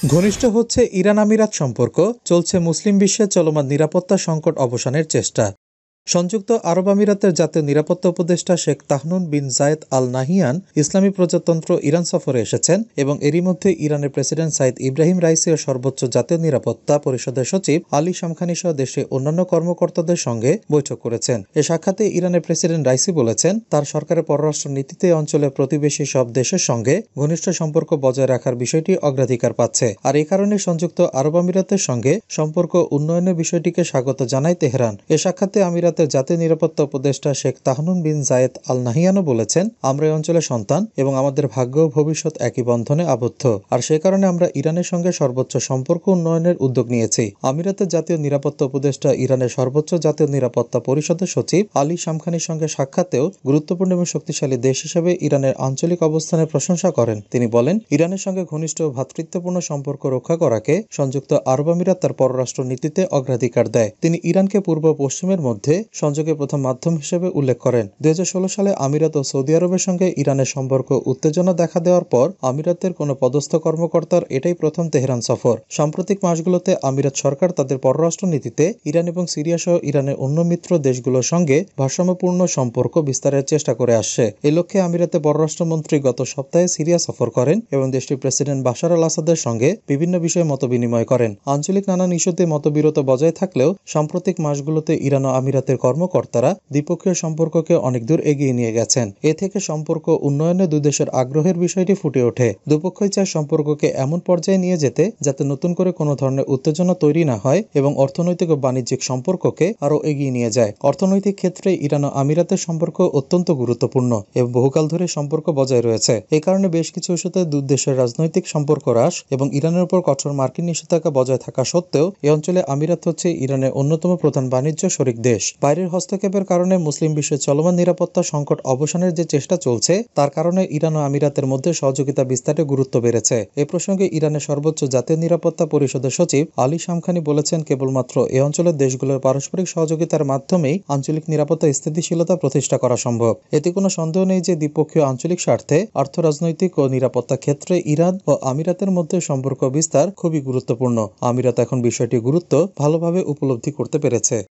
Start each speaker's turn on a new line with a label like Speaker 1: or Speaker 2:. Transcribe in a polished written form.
Speaker 1: ঘনিষ্ঠ হচ্ছে ইরান আমিরাত সম্পর্ক, চলছে মুসলিম বিশ্বে চলমান নিরাপত্তা সংকট অবসানের চেষ্টা। সংযুক্ত আরব আমিরাতের জাতীয় নিরাপত্তা উপদেষ্টা শেখ তাহনুন বিন জায়েদ আল নাহিয়ান ইসলামী প্রজাতন্ত্র ইরান সফরে এসেছেন এবং এরই মধ্যে ইরানের প্রেসিডেন্ট সাইদ ইব্রাহিম রাইসি ও সর্বোচ্চ জাতীয় নিরাপত্তা পরিষদের সচিব আলী শামখানি সহ দেশের অন্যান্য কর্মকর্তাদের সঙ্গে বৈঠক করেছেন। এ সাক্ষাতে ইরানের প্রেসিডেন্ট রাইসি বলেছেন, তার সরকারের পররাষ্ট্র নীতিতে অঞ্চলের প্রতিবেশী সব দেশের সঙ্গে ঘনিষ্ঠ সম্পর্ক বজায় রাখার বিষয়টি অগ্রাধিকার পাচ্ছে, আর এ কারণে সংযুক্ত আরব আমিরাতের সঙ্গে সম্পর্ক উন্নয়নের বিষয়টিকে স্বাগত জানায় তেহরান। এ সাক্ষাতে আমিরাতের জাতীয় নিরাপত্তা উপদেষ্টা শেখ তাহনুন বিন জায়েদ আল নাহিয়ানও বলেছেন, আমরা এই অঞ্চলের সন্তান এবং আমাদের ভাগ্য ও ভবিষ্যৎ একই বন্ধনে আবদ্ধ, আর সে কারণে আমরা ইরানের সঙ্গে সর্বোচ্চ সম্পর্ক উন্নয়নের উদ্যোগ নিয়েছি। আমিরাতের জাতীয় নিরাপত্তা উপদেষ্টা ইরানের সর্বোচ্চ জাতীয় নিরাপত্তা পরিষদের সচিব আলী শামখানির সঙ্গে সাক্ষাতেও গুরুত্বপূর্ণ এবং শক্তিশালী দেশ হিসেবে ইরানের আঞ্চলিক অবস্থানের প্রশংসা করেন। তিনি বলেন, ইরানের সঙ্গে ঘনিষ্ঠ ভ্রাতৃত্বপূর্ণ সম্পর্ক রক্ষা করাকে সংযুক্ত আরব আমিরাত তার পররাষ্ট্র নীতিতে অগ্রাধিকার দেয়। তিনি ইরানকে পূর্ব পশ্চিমের মধ্যে সংযোগের প্রথম মাধ্যম হিসেবে উল্লেখ করেন। 2016 সালে আমিরাত ও সৌদি আরবের সঙ্গে ইরানের সম্পর্ক উত্তেজনা দেখা দেওয়ার পর আমিরাতের কোনো পদস্থ কর্মকর্তার এটাই প্রথম তেহরান সফর। সাম্প্রতিক মাসগুলোতে আমিরাত সরকার তাদের পররাষ্ট্র নীতিতে ইরান এবং সিরিয়া সহ ইরানের অন্য মিত্র দেশগুলোর সঙ্গে ভারসাম্যপূর্ণ সম্পর্ক বিস্তারের চেষ্টা করে আসছে। এ লক্ষ্যে আমিরাতে পররাষ্ট্রমন্ত্রী গত সপ্তাহে সিরিয়া সফর করেন এবং দেশটির প্রেসিডেন্ট বাশার আল আসাদের সঙ্গে বিভিন্ন বিষয়ে মতবিনিময় করেন। আঞ্চলিক নানান ইস্যুতে মতবিরোধ বজায় থাকলেও সাম্প্রতিক মাসগুলোতে ইরান ও আমিরাতের কর্মকর্তারা দ্বিপক্ষীয় সম্পর্ককে অনেক দূর এগিয়ে নিয়ে গেছেন। এ থেকে সম্পর্ক উন্নয়নে দুই দেশের আগ্রহের বিষয়টি ফুটে ওঠে। দুপক্ষই চায় সম্পর্ককে এমন পর্যায়ে নিয়ে যেতে যাতে নতুন করে কোনো ধরনের উত্তেজনা তৈরি না হয় এবং অর্থনৈতিক ও বাণিজ্যিক সম্পর্ককে আরও এগিয়ে নিয়ে যায়। অর্থনৈতিক ক্ষেত্রে ইরান ও আমিরাতের সম্পর্ক অত্যন্ত গুরুত্বপূর্ণ এবং বহুকাল ধরে সম্পর্ক বজায় রয়েছে। এ কারণে বেশ কিছু ইস্যুতে দুই দেশের রাজনৈতিক সম্পর্ক হ্রাস এবং ইরানের উপর কঠোর মার্কিন নিষেধাজ্ঞা বজায় থাকা সত্ত্বেও এ অঞ্চলে আমিরাত হচ্ছে ইরানের অন্যতম প্রধান বাণিজ্য শরিক দেশ। বাইরের হস্তক্ষেপের কারণে মুসলিম বিশ্বে চলমান নিরাপত্তা সংকট অবসানের যে চেষ্টা চলছে তার কারণে ইরান ও আমিরাতের মধ্যে সহযোগিতা বিস্তারে গুরুত্ব বেড়েছে। এ প্রসঙ্গে ইরানের সর্বোচ্চ জাতীয় নিরাপত্তা পরিষদের সচিব আলী শামখানি বলেছেন, কেবলমাত্র এ অঞ্চলের দেশগুলোর পারস্পরিক সহযোগিতার মাধ্যমেই আঞ্চলিক নিরাপত্তা স্থিতিশীলতা প্রতিষ্ঠা করা সম্ভব। এতে কোনো সন্দেহ নেই যে দ্বিপক্ষীয় আঞ্চলিক স্বার্থে, আর্থ রাজনৈতিক ও নিরাপত্তা ক্ষেত্রে ইরান ও আমিরাতের মধ্যে সম্পর্ক বিস্তার খুবই গুরুত্বপূর্ণ। আমিরাত এখন বিষয়টির গুরুত্ব ভালোভাবে উপলব্ধি করতে পেরেছে।